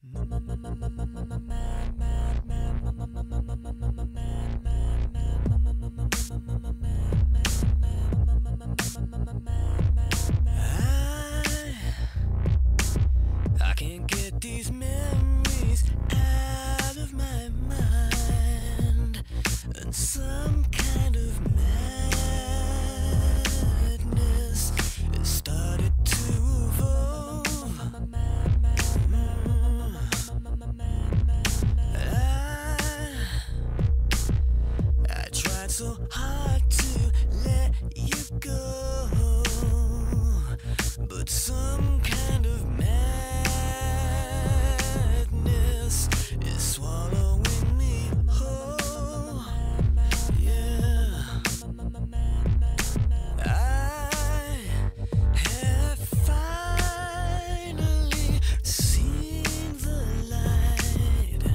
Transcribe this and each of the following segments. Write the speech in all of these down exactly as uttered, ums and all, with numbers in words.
I can't get these memories out of my mind, and some kind of madness has started to evolve. I, I tried so hard to let you go, but some kind of madness is swallowing me whole. Yeah, I have finally seen the light,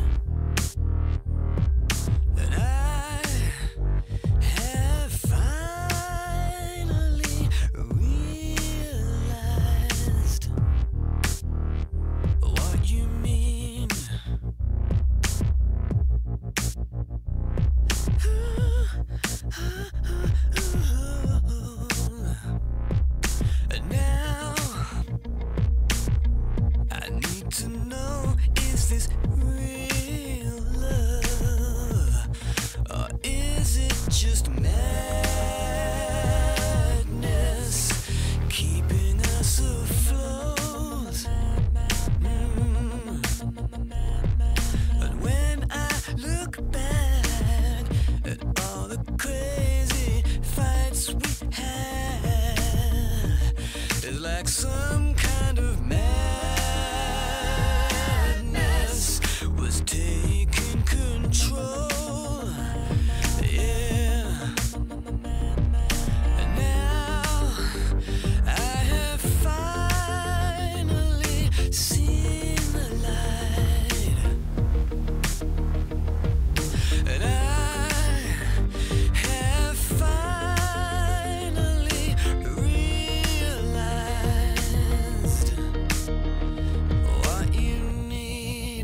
and I have finally realized what you mean. And now I need to know, is this real love, or is it just madness keeping us afloat? Mm. And when I look back at all the crazy fights we had, it's like some kind of madness was taking control. Yeah, and now I have finally seen the light, and I have finally realized what you need.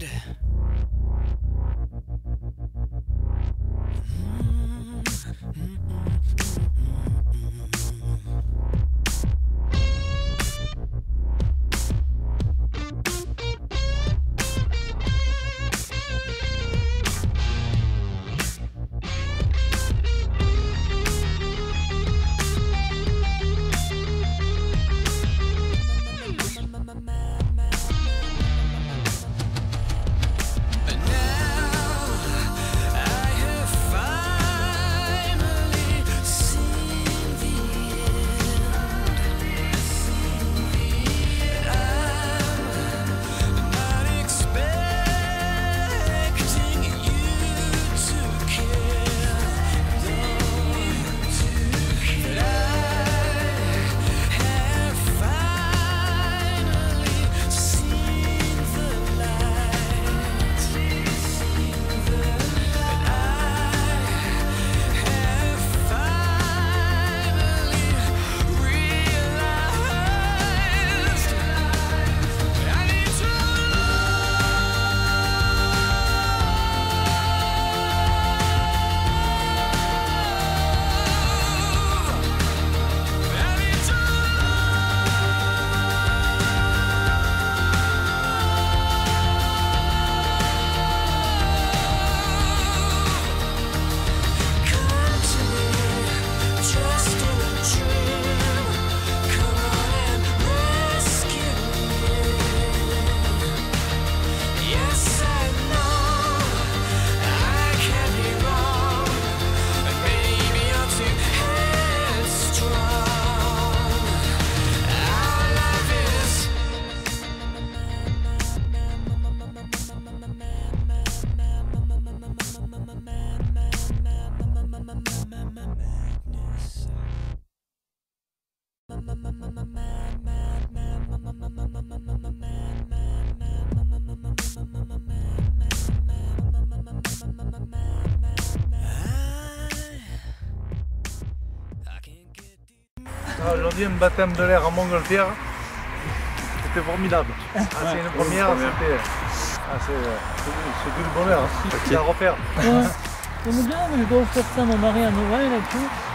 And now I have finally seen the end, and I'm not expecting you to care, but I have finally seen the light, and I have finally realized I need to love. I need to come to me, just in a dream. Come on and rescue me. Yes, I know I can be wrong, and maybe I'm too headstrong. Our life is Aujourd'hui, un baptême de l'air en montgolfière, c'était formidable. Ah, c'est une première, c'était... Ah, c'est c'est que le bonheur, hein. Ok. C'est à refaire. Ouais. J'aime bien, mais je dois offrir ça à mon mari à Noël et tout.